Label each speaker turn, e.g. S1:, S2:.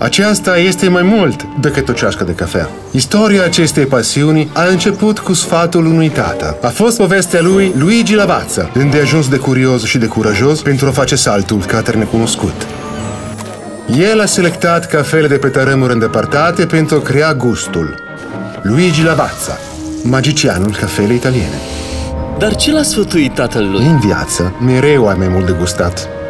S1: Aceasta este mai mult decât o ceașcă de cafea. Istoria acestei pasiuni a început cu sfatul unui tată. A fost povestea lui Luigi Lavazza, îndeajuns de curios și de curajos pentru a face saltul către necunoscut. El a selectat cafele de pe tărâmuri îndepărtate pentru a crea gustul. Luigi Lavazza, magicianul cafelei italiene.
S2: Dar ce l-a sfătuit tatăl lui?
S1: În viață, mereu ai mai mult de gustat.